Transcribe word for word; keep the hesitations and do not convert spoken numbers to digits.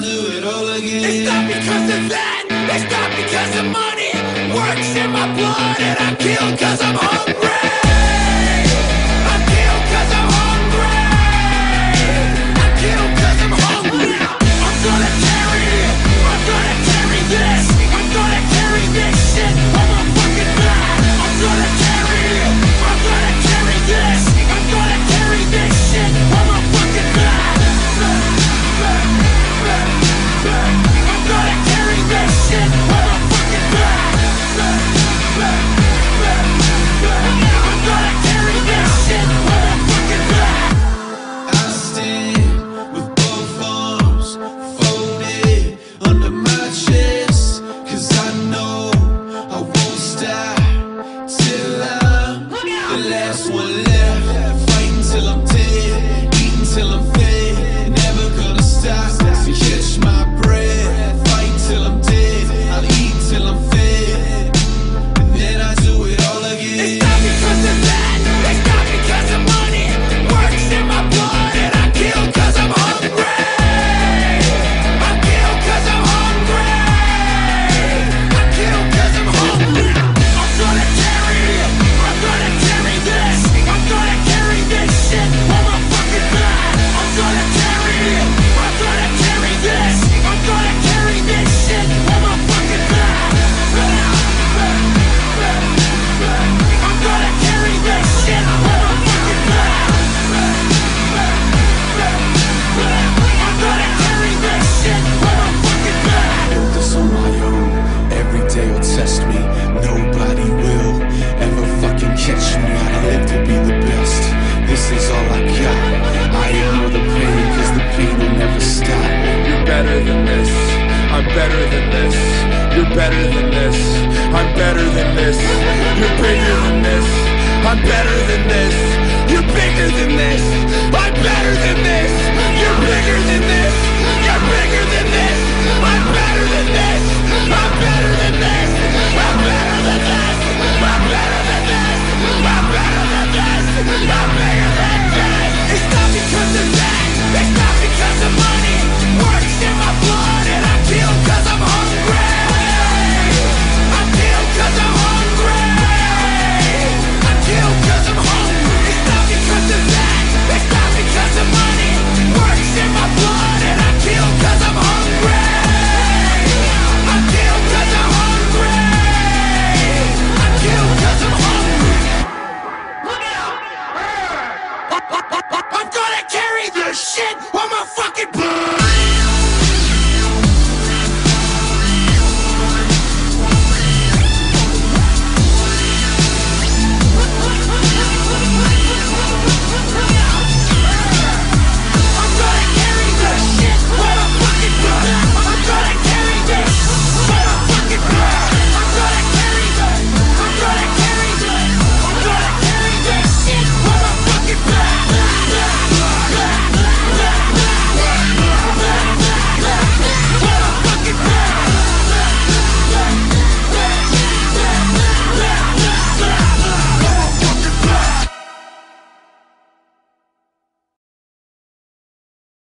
do it all again. It's not because of that, it's not because of money. Works in my blood and I kill cause I'm hungry. I kill cause I'm hungry. I kill cause I'm hungry. I'm gonna carry it, I'm gonna carry this. I'm gonna carry this shit on my fucking back. I'm gonna carry it, I'm gonna carry this. I'm gonna carry this shit on my fucking back. I'm gonna carry this shit on my fucking back. I'm gonna carry this shit on my fucking back. I stand with both arms folded under my chest, cause I know I won't stop till I'm the last one left. Fighting till I'm dead, eating till I'm fed, never gonna stop to catch my breath. Fight till I'm dead, I'll eat till I'm fed, and then I do it all again. It's not because of that, it's not because of money. Works in my blood and I kill cause I'm hungry. I kill cause I'm hungry. I kill cause I'm hungry. I'm gonna carry it, I'm gonna carry this. I'm gonna carry this shit on my fucking back. I'm gonna carry it, I'm gonna carry this. I'm gonna carry this shit on my fucking back. I'm gonna carry this shit on my fucking back. I'm gonna carry this shit on my fucking back. Built this on my own, every day will test me. Nobody will ever fucking catch me. I live to be the best, this is all I got. I ignore the pain, cause the pain will never stop. You're better than this, I'm better than this. You're better than this, I'm better than this. You're bigger than this, I'm better than this. You're bigger than this, I'm better than this. You're bigger than this, you're bigger than